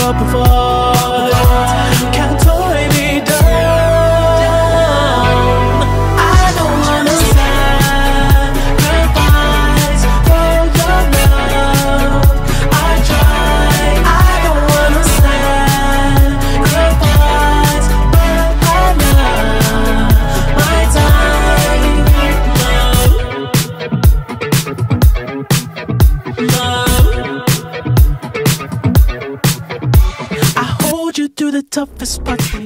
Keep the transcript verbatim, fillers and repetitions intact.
up before. Can't tie me down. I don't wanna sacrifice for your love. I try. I don't wanna sacrifice, but I love my time. Love, love. I hold you through the toughest parts.